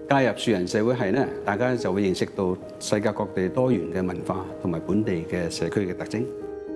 加入樹仁社會系咧，大家就會認識到世界各地多元嘅文化同埋本地嘅社區嘅特徵。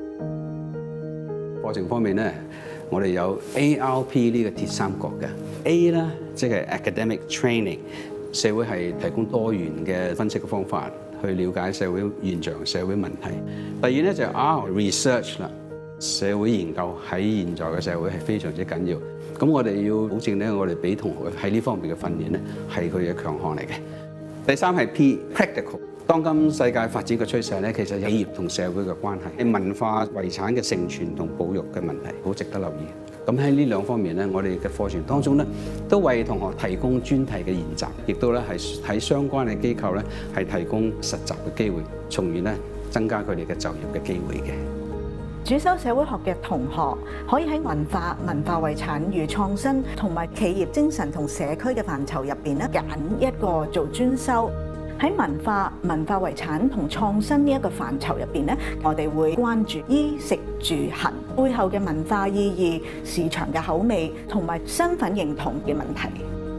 課程方面咧，我哋有 ARP 呢個鐵三角嘅 A 啦，即係 academic training， 社會係提供多元嘅分析嘅方法去了解社會現象、社會問題。第二咧就係 R research 啦，社會研究喺現在嘅社會係非常之緊要。咁我哋要保證咧，我哋俾同學喺呢方面嘅訓練咧係佢嘅強項嚟嘅。第三係 P practical。當今世界發展嘅趨勢咧，其實企業同社會嘅關係、文化遺產嘅承傳同保育嘅問題，好值得留意。咁喺呢兩方面咧，我哋嘅課程當中咧，都為同學提供專題嘅研習，亦都咧係喺相關嘅機構咧係提供實習嘅機會，從而咧增加佢哋嘅就業嘅機會嘅。 主修社會學嘅同學可以喺文化遺產與創新同埋企業精神同社區嘅範疇入邊咧揀一個做專修。喺文化遺產同創新呢一個範疇入邊咧，我哋會關注衣食住行背後嘅文化意義、市場嘅口味同埋身份認同嘅問題。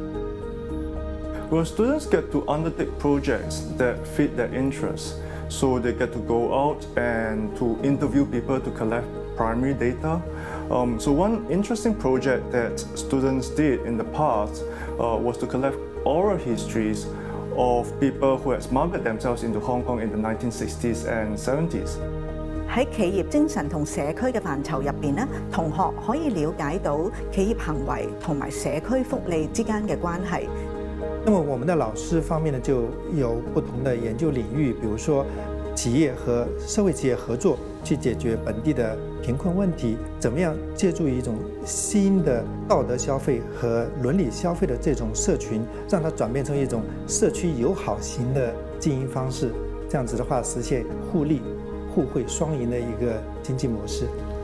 Well, students get to undertake projects that fit their interests, so they get to go out and to interview people to collect primary data. So one interesting project that students did in the past was to collect oral histories of people who had smuggled themselves into Hong Kong in the 1960s and 70s. 喺企業精神同社區嘅範疇入邊咧，同學可以了解到企業行為同埋社區福利之間嘅關係。 那麼我們的老師方面呢，就有不同的研究領域，比如說企業和社會企業合作去解決本地的貧困問題，怎麼樣借助一種新的道德消費和倫理消費的這種社群，讓它轉變成一種社區友好型的經營方式，這樣子的話實現互利互惠雙贏的一個經濟模式。